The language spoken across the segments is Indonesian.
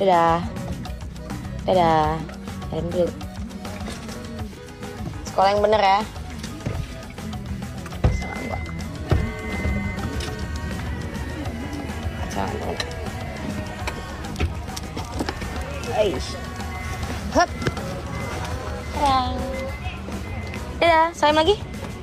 Dadah. Dadah. Dadah dulu. Sekolah yang bener ya. Salam gua. Salam. Aish. Hup. Dadah. Dadah. Salam lagi.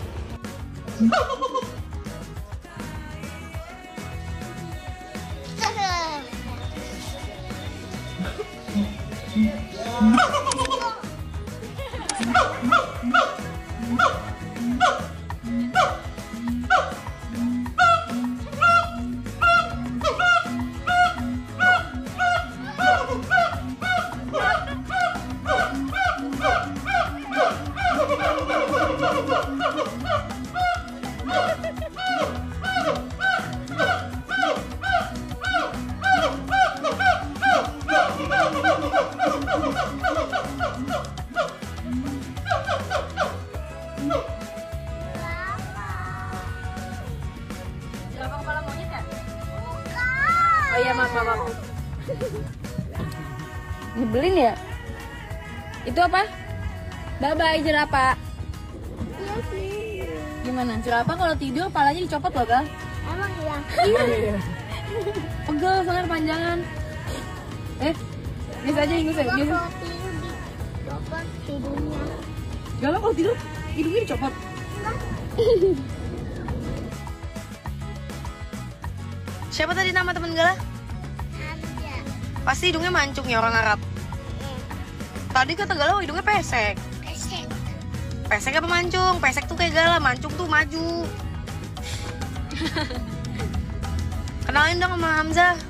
Oh iya, maaf. Nyebelin ya? Itu apa? Bye-bye jerapah. Iya sih. Gimana? Jerapah kalau tidur palanya dicopot loh, Gal? Emang iya. Iya. Pegel soalnya kepanjangan. Bisa aja ingus ya. Kalau tidur dicopot hidungnya. Galau kalau tidur hidungnya dicopot. Enggak. Siapa tadi nama temen Gala? Ada. Pasti hidungnya mancung ya orang Arab. Tadi kata Gala hidungnya pesek. Pesek. Pesek apa mancung? Pesek tuh kayak Gala, mancung tuh maju. Kenalin dong sama Hamzah.